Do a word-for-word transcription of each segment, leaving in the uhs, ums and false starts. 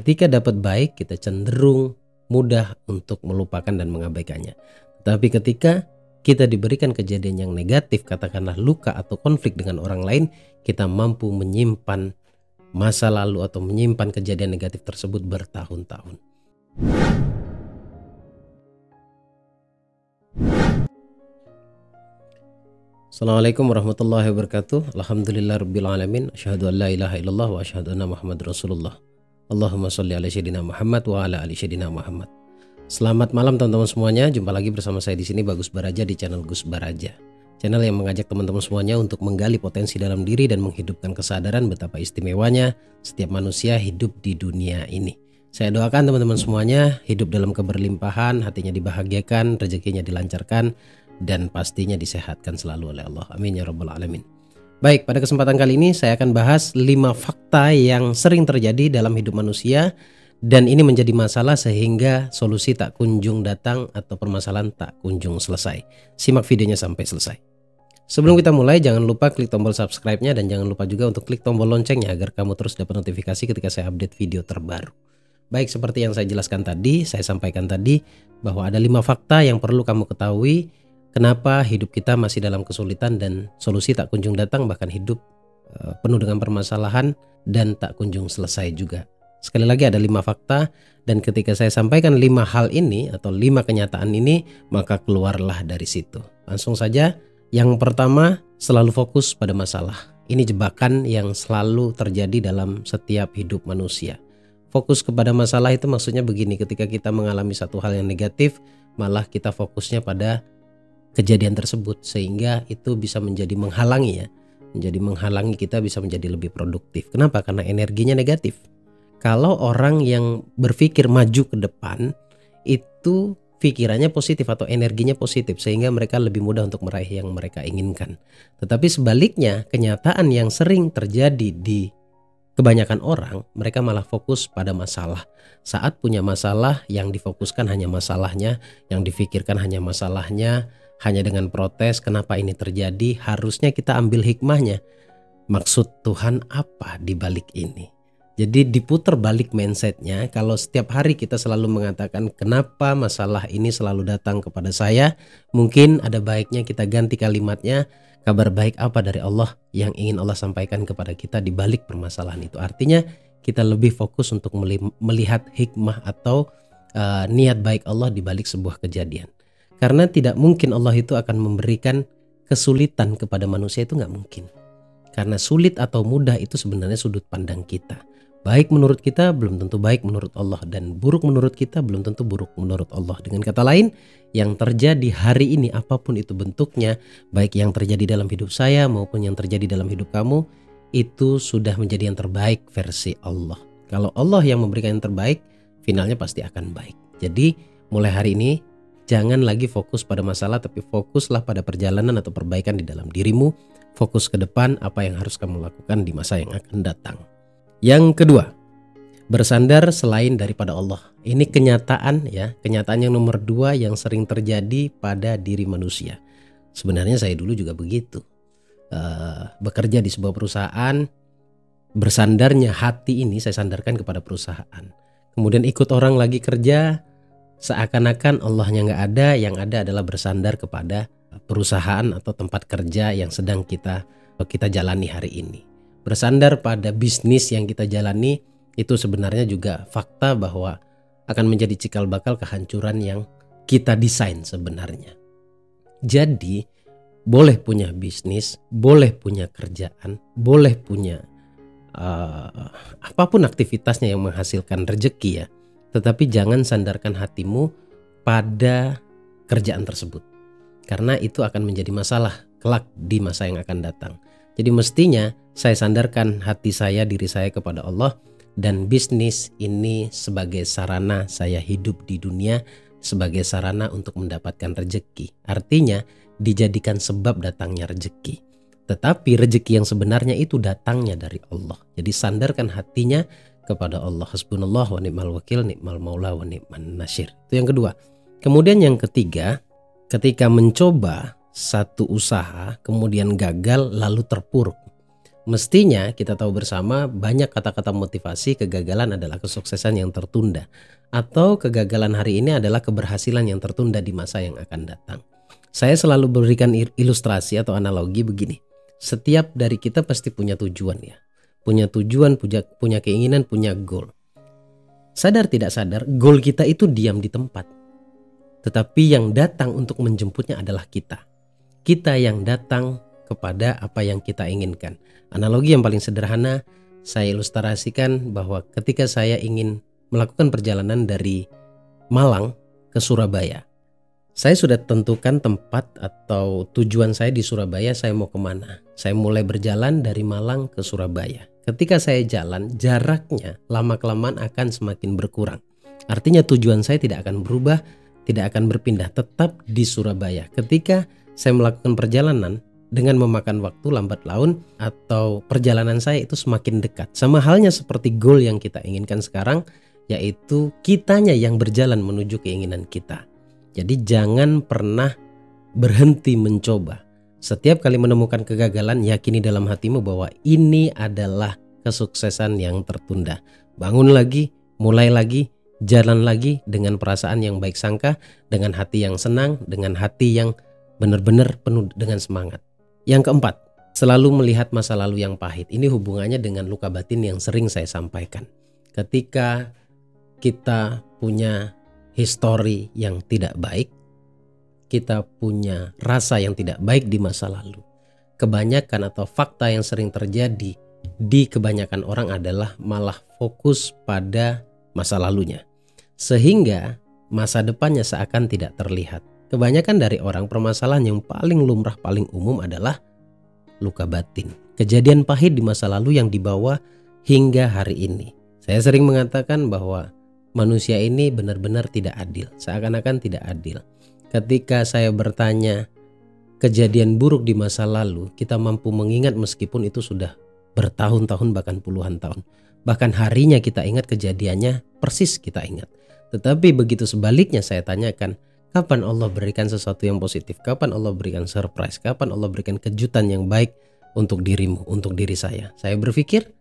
ketika dapat baik kita cenderung mudah untuk melupakan dan mengabaikannya. Tapi ketika kita diberikan kejadian yang negatif, katakanlah luka atau konflik dengan orang lain, kita mampu menyimpan masa lalu atau menyimpan kejadian negatif tersebut bertahun-tahun. Assalamualaikum warahmatullahi wabarakatuh. Alhamdulillahirabbil alamin. Asyhadu an la ilaha illallah wa asyhadu anna Muhammadar Rasulullah. Allahumma shalli ala sayyidina Muhammad wa ala ali sayyidina Muhammad. Selamat malam teman-teman semuanya. Jumpa lagi bersama saya di sini Bagus Baraja di channel Gus Baraja. Channel yang mengajak teman-teman semuanya untuk menggali potensi dalam diri dan menghidupkan kesadaran betapa istimewanya setiap manusia hidup di dunia ini. Saya doakan teman-teman semuanya hidup dalam keberlimpahan, hatinya dibahagiakan, rezekinya dilancarkan, dan pastinya disehatkan selalu oleh Allah. Amin ya rabbal alamin. Baik, pada kesempatan kali ini saya akan bahas lima fakta yang sering terjadi dalam hidup manusia dan ini menjadi masalah sehingga solusi tak kunjung datang atau permasalahan tak kunjung selesai. Simak videonya sampai selesai. Sebelum kita mulai, jangan lupa klik tombol subscribe-nya dan jangan lupa juga untuk klik tombol loncengnya agar kamu terus dapat notifikasi ketika saya update video terbaru. Baik, seperti yang saya jelaskan tadi, saya sampaikan tadi bahwa ada lima fakta yang perlu kamu ketahui kenapa hidup kita masih dalam kesulitan dan solusi tak kunjung datang, bahkan hidup uh, penuh dengan permasalahan dan tak kunjung selesai juga. Sekali lagi ada lima fakta dan ketika saya sampaikan lima hal ini atau lima kenyataan ini, maka keluarlah dari situ. Langsung saja, yang pertama selalu fokus pada masalah. Ini jebakan yang selalu terjadi dalam setiap hidup manusia. Fokus kepada masalah itu maksudnya begini, ketika kita mengalami satu hal yang negatif, malah kita fokusnya pada kejadian tersebut sehingga itu bisa menjadi menghalangi ya. Menjadi menghalangi kita bisa menjadi lebih produktif. Kenapa? Karena energinya negatif. Kalau orang yang berpikir maju ke depan itu pikirannya positif atau energinya positif sehingga mereka lebih mudah untuk meraih yang mereka inginkan. Tetapi sebaliknya, kenyataan yang sering terjadi di kebanyakan orang, mereka malah fokus pada masalah. Saat punya masalah, yang difokuskan hanya masalahnya, yang difikirkan hanya masalahnya, hanya dengan protes kenapa ini terjadi. Harusnya kita ambil hikmahnya. Maksud Tuhan apa di balik ini? Jadi diputar balik mindsetnya. Kalau setiap hari kita selalu mengatakan kenapa masalah ini selalu datang kepada saya, mungkin ada baiknya kita ganti kalimatnya, kabar baik apa dari Allah yang ingin Allah sampaikan kepada kita di balik permasalahan itu. Artinya kita lebih fokus untuk melihat hikmah atau uh, niat baik Allah di balik sebuah kejadian. Karena tidak mungkin Allah itu akan memberikan kesulitan kepada manusia, itu nggak mungkin. Karena sulit atau mudah itu sebenarnya sudut pandang kita. Baik menurut kita belum tentu baik menurut Allah, dan buruk menurut kita belum tentu buruk menurut Allah. Dengan kata lain, yang terjadi hari ini apapun itu bentuknya, baik yang terjadi dalam hidup saya maupun yang terjadi dalam hidup kamu, itu sudah menjadi yang terbaik versi Allah. Kalau Allah yang memberikan yang terbaik, finalnya pasti akan baik. Jadi mulai hari ini jangan lagi fokus pada masalah, tapi fokuslah pada perjalanan atau perbaikan di dalam dirimu. Fokus ke depan apa yang harus kamu lakukan di masa yang akan datang. Yang kedua, bersandar selain daripada Allah. Ini kenyataan ya, kenyataan yang nomor dua yang sering terjadi pada diri manusia. Sebenarnya saya dulu juga begitu. Uh, bekerja di sebuah perusahaan, bersandarnya hati ini saya sandarkan kepada perusahaan. Kemudian ikut orang lagi kerja, seakan-akan Allahnya nggak ada, yang ada adalah bersandar kepada perusahaan atau tempat kerja yang sedang kita kita jalani hari ini. Bersandar pada bisnis yang kita jalani itu sebenarnya juga fakta bahwa akan menjadi cikal bakal kehancuran yang kita desain sebenarnya. Jadi boleh punya bisnis, boleh punya kerjaan, boleh punya uh, apapun aktivitasnya yang menghasilkan rezeki ya. Tetapi jangan sandarkan hatimu pada kerjaan tersebut. Karena itu akan menjadi masalah kelak di masa yang akan datang. Jadi mestinya saya sandarkan hati saya, diri saya kepada Allah, dan bisnis ini sebagai sarana saya hidup di dunia, sebagai sarana untuk mendapatkan rezeki. Artinya dijadikan sebab datangnya rezeki. Tetapi rezeki yang sebenarnya itu datangnya dari Allah. Jadi sandarkan hatinya kepada Allah. Hasbunallah wa ni'mal wakil, ni'mal maula wa ni'man nasyir. Itu yang kedua. Kemudian yang ketiga, ketika mencoba satu usaha kemudian gagal lalu terpuruk, Mestinya kita tahu bersama banyak kata-kata motivasi kegagalan adalah kesuksesan yang tertunda, atau kegagalan hari ini adalah keberhasilan yang tertunda di masa yang akan datang. Saya selalu berikan ilustrasi atau analogi begini. Setiap dari kita pasti punya tujuan ya. Punya tujuan, punya, punya keinginan, punya goal. Sadar tidak sadar, goal kita itu diam di tempat. Tetapi yang datang untuk menjemputnya adalah kita. Kita yang datang kepada apa yang kita inginkan. Analogi yang paling sederhana saya ilustrasikan bahwa ketika saya ingin melakukan perjalanan dari Malang ke Surabaya, saya sudah tentukan tempat atau tujuan saya di Surabaya, saya mau kemana. Saya mulai berjalan dari Malang ke Surabaya. Ketika saya jalan, jaraknya lama-kelamaan akan semakin berkurang. Artinya tujuan saya tidak akan berubah, tidak akan berpindah, tetap di Surabaya. Ketika saya melakukan perjalanan dengan memakan waktu lambat laun atau perjalanan saya itu semakin dekat. Sama halnya seperti goal yang kita inginkan sekarang, yaitu kitanya yang berjalan menuju keinginan kita. Jadi jangan pernah berhenti mencoba. Setiap kali menemukan kegagalan, yakini dalam hatimu bahwa ini adalah kesuksesan yang tertunda. Bangun lagi, mulai lagi, jalan lagi dengan perasaan yang baik sangka, dengan hati yang senang, dengan hati yang benar-benar penuh dengan semangat. Yang keempat, selalu melihat masa lalu yang pahit. Ini hubungannya dengan luka batin yang sering saya sampaikan. Ketika kita punya histori yang tidak baik, kita punya rasa yang tidak baik di masa lalu. Kebanyakan atau fakta yang sering terjadi di kebanyakan orang adalah malah fokus pada masa lalunya. Sehingga masa depannya seakan tidak terlihat. Kebanyakan dari orang, permasalahan yang paling lumrah, paling umum adalah luka batin. Kejadian pahit di masa lalu yang dibawa hingga hari ini. Saya sering mengatakan bahwa manusia ini benar-benar tidak adil, seakan-akan tidak adil. Ketika saya bertanya kejadian buruk di masa lalu, kita mampu mengingat meskipun itu sudah bertahun-tahun bahkan puluhan tahun. Bahkan harinya kita ingat, kejadiannya persis kita ingat. Tetapi begitu sebaliknya saya tanyakan, kapan Allah berikan sesuatu yang positif? Kapan Allah berikan surprise? Kapan Allah berikan kejutan yang baik untuk dirimu, untuk diri saya? Saya berpikir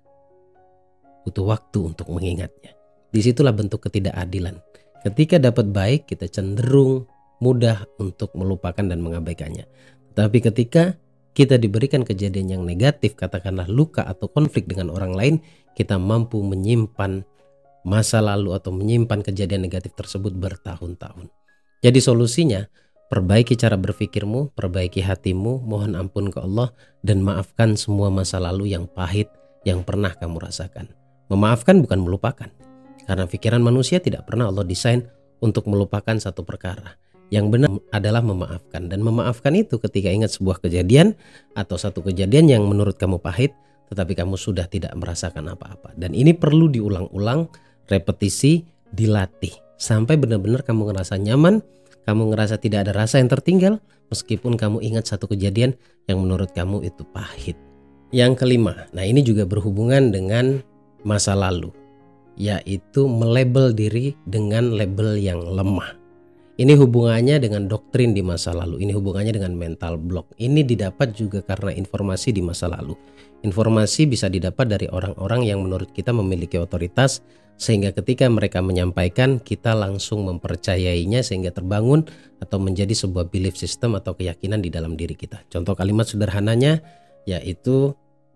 butuh waktu untuk mengingatnya. Disitulah bentuk ketidakadilan. Ketika dapat baik, kita cenderung mudah untuk melupakan dan mengabaikannya. Tapi ketika kita diberikan kejadian yang negatif, katakanlah luka atau konflik dengan orang lain, kita mampu menyimpan masa lalu atau menyimpan kejadian negatif tersebut bertahun-tahun. Jadi solusinya, perbaiki cara berpikirmu, perbaiki hatimu, mohon ampun ke Allah, dan maafkan semua masa lalu yang pahit yang pernah kamu rasakan. Memaafkan bukan melupakan, karena pikiran manusia tidak pernah Allah desain untuk melupakan satu perkara. Yang benar adalah memaafkan, dan memaafkan itu ketika ingat sebuah kejadian atau satu kejadian yang menurut kamu pahit, tetapi kamu sudah tidak merasakan apa-apa. Dan ini perlu diulang-ulang, repetisi, dilatih. Sampai benar-benar kamu ngerasa nyaman, kamu ngerasa tidak ada rasa yang tertinggal, meskipun kamu ingat satu kejadian yang menurut kamu itu pahit. Yang kelima, nah ini juga berhubungan dengan masa lalu, yaitu melabel diri dengan label yang lemah. Ini hubungannya dengan doktrin di masa lalu, ini hubungannya dengan mental block. Ini didapat juga karena informasi di masa lalu. Informasi bisa didapat dari orang-orang yang menurut kita memiliki otoritas, sehingga ketika mereka menyampaikan, kita langsung mempercayainya sehingga terbangun atau menjadi sebuah belief system atau keyakinan di dalam diri kita. Contoh kalimat sederhananya yaitu,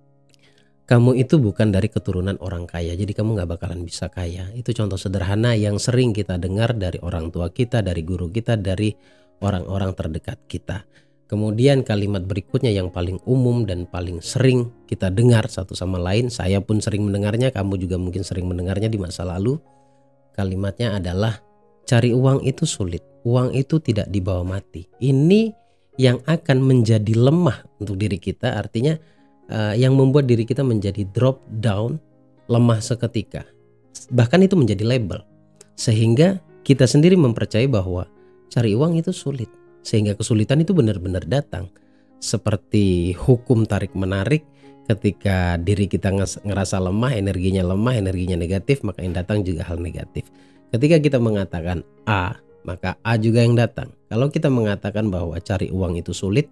kamu itu bukan dari keturunan orang kaya, jadi kamu gak bakalan bisa kaya. Itu contoh sederhana yang sering kita dengar dari orang tua kita, dari guru kita, dari orang-orang terdekat kita. Kemudian kalimat berikutnya yang paling umum dan paling sering kita dengar satu sama lain, saya pun sering mendengarnya, kamu juga mungkin sering mendengarnya di masa lalu. Kalimatnya adalah, cari uang itu sulit, uang itu tidak dibawa mati. Ini yang akan menjadi lemah untuk diri kita, artinya uh, yang membuat diri kita menjadi drop down, lemah seketika. Bahkan itu menjadi label, sehingga kita sendiri mempercayai bahwa cari uang itu sulit. Sehingga kesulitan itu benar-benar datang. Seperti hukum tarik-menarik, ketika diri kita ngerasa lemah, energinya lemah, energinya negatif, maka yang datang juga hal negatif. Ketika kita mengatakan A, maka A juga yang datang. Kalau kita mengatakan bahwa cari uang itu sulit,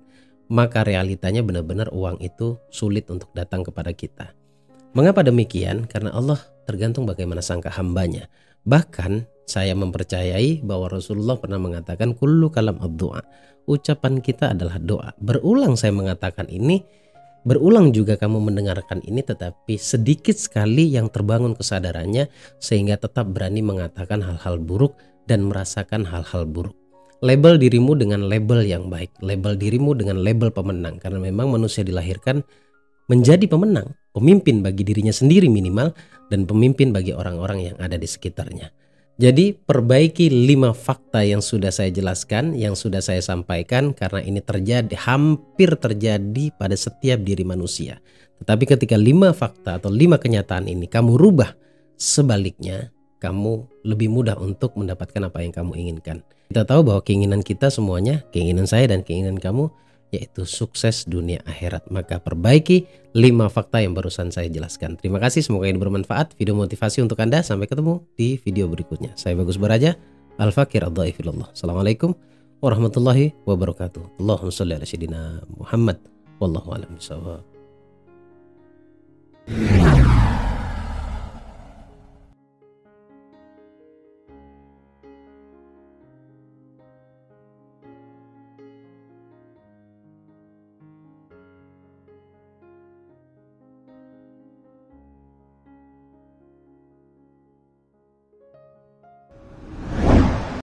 maka realitanya benar-benar uang itu sulit untuk datang kepada kita. Mengapa demikian? Karena Allah tergantung bagaimana sangka hambanya. Bahkan saya mempercayai bahwa Rasulullah pernah mengatakan kullu kalam ad-du'a. Ucapan kita adalah doa. Berulang saya mengatakan ini, berulang juga kamu mendengarkan ini, tetapi sedikit sekali yang terbangun kesadarannya sehingga tetap berani mengatakan hal-hal buruk dan merasakan hal-hal buruk. Label dirimu dengan label yang baik, label dirimu dengan label pemenang, karena memang manusia dilahirkan menjadi pemenang, pemimpin bagi dirinya sendiri minimal, dan pemimpin bagi orang-orang yang ada di sekitarnya. Jadi perbaiki lima fakta yang sudah saya jelaskan, yang sudah saya sampaikan, karena ini terjadi, hampir terjadi pada setiap diri manusia. Tetapi ketika lima fakta atau lima kenyataan ini kamu rubah, sebaliknya kamu lebih mudah untuk mendapatkan apa yang kamu inginkan. Kita tahu bahwa keinginan kita semuanya, keinginan saya dan keinginan kamu, yaitu sukses dunia akhirat. Maka perbaiki lima fakta yang barusan saya jelaskan. Terima kasih, semoga ini bermanfaat, video motivasi untuk Anda. Sampai ketemu di video berikutnya. Saya Bagus Baraja, Al-Fakir Ad-Dhaifillah. Assalamualaikum warahmatullahi wabarakatuh. Allahumma sholli ala sayyidina Muhammad. Wallahu a'lam bishawab.